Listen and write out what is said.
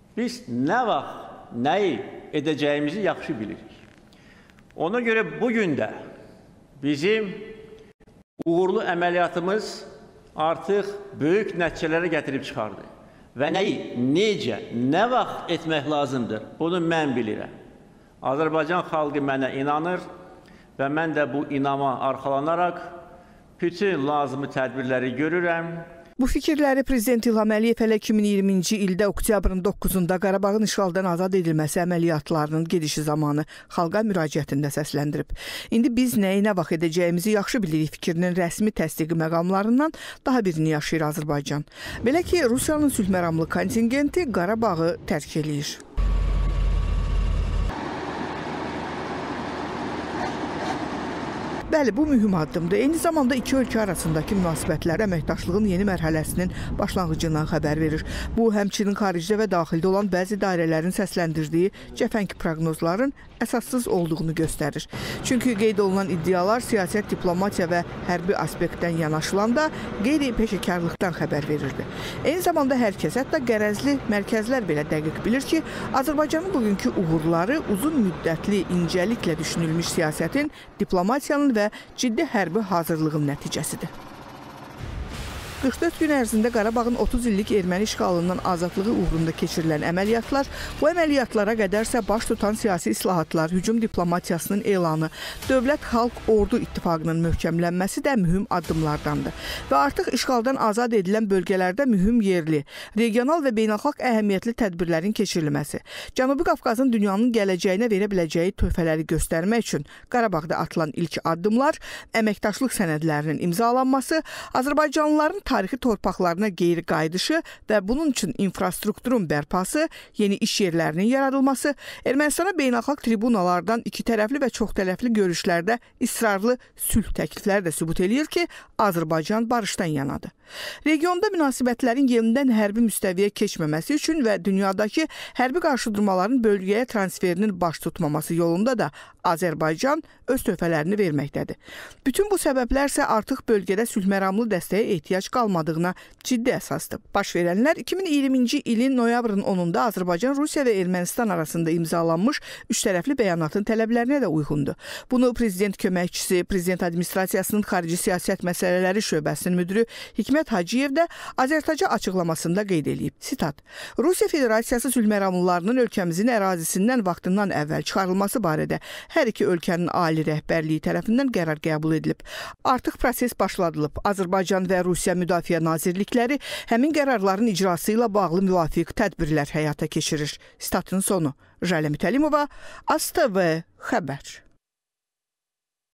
Biz nə vaxt nəyi edəcəyimizi yaxşı bilirik. Ona görə bugün də bizim uğurlu əməliyyatımız artıq böyük nəticələrə gətirib çıxardı. Və nəyi, necə, nə vaxt etmək lazımdır, bunu mən bilirəm. Azərbaycan xalqı mənə inanır və mən də bu inama arxalanaraq bütün lazımi tədbirləri görürəm. Bu fikirləri Prezident İlham Əliyev hələ 2020-ci ildə oktyabrın 9-da Qarabağın işğaldan azad edilməsi əməliyyatlarının gedişi zamanı xalqa müraciətində səsləndirib. İndi biz nəyi nə vaxt edəcəyimizi yaxşı bilirik fikrinin rəsmi təsdiqi məqamlarından daha birini yaşayır Azərbaycan. Belə ki, Rusiyanın sülhməramlı kontingenti Qarabağı tərk eləyir. Bəli, bu mühüm addımdır. Eyni zamanda iki ölkə arasındakı münasibətlər əməkdaşlığın yeni mərhələsinin başlanğıcından xəbər verir. Bu, həmçinin xaricdə və daxildə olan bəzi dairələrin səsləndirdiyi cəfəng proqnozların əsassız olduğunu göstərir. Çünki qeyd olunan iddialar siyasət, diplomatiya və hərbi aspektdən yanaşılanda qeyri-peşəkarlıqdan xəbər verirdi. Eyni zamanda hər kəs, hətta qərəzli mərkəzlər belə dəqiq bilir ki, Azərbaycanın bugünkü uğurları uzun müddətli, incəliklə düşünülmüş siyasətin, diplomatiyanın və ciddi hərbi hazırlığın nəticəsidir. 44 gün ərzində Qarabağın 30 illik erməni işğalından azadlığı uğrunda keçirilən əməliyyatlar, bu əməliyyatlara qədərsə baş tutan siyasi islahatlar, hücum diplomatiyasının elanı, dövlət-xalq-ordu ittifaqının möhkəmlənməsi də mühüm addımlardandır. Və artıq işğaldan azad edilən bölgələrdə mühüm yerli, regional və beynəlxalq əhəmiyyətli tədbirlərin keçirilməsi, Cənubi Qafqazın dünyanın gələcəyinə verə biləcəyi töhfələri göstərmək üçün Qarabağda atılan ilk addımlar, əməkdaşlıq sənədlərinin imzalanması, Azərbaycanlıların tarixi torpaqlarına geri qayıdışı və bunun üçün infrastrukturun bərpası, yeni iş yerlərinin yaradılması, Ermənistana beynəlxalq tribunalardan iki tərəfli və çox tərəfli görüşlərdə israrlı sülh təklifləri də sübut eləyir ki, Azərbaycan barışdan yanadır. Regionda münasibətlərin yenidən hərbi müstəviyə keçməməsi üçün və dünyadakı hərbi qarşıdurmaların bölgəyə transferinin baş tutmaması yolunda da Azərbaycan öz töhfələrini verməkdədir. Bütün bu səbəblər isə artıq bölgədə sülhməramlı dəstəyə ehtiyac qalmadığına ciddi əsasdır. Baş verənlər 2020-ci ilin noyabrın 10-da Azərbaycan, Rusiya və Ermənistan arasında imzalanmış üçtərəfli bəyanatın tələblərinə də uyğundur. Bunu Prezident köməkçisi, Prezident Administrasiyasının Xarici Siyasət Məsələləri şöbəsinin müdürü Hikmət Hacıyev də Azərtaca açıqlamasında qeyd edib. Sitat: Rusiya Federasiyası sülhməramlılarının ölkəmizin ərazisindən vaxtından əvvəl çıxarılması barədə hər iki ölkənin ali rəhbərliyi tərəfindən qərar qəbul edilib. Artıq proses başladılıb. Azərbaycan və Rusiya Müdafiə Nazirlikləri həmin qərarların icrası ilə bağlı müvafiq tədbirlər həyata keçirir. Statın sonu. Jalə Mütəlimova, AzTV xəbər.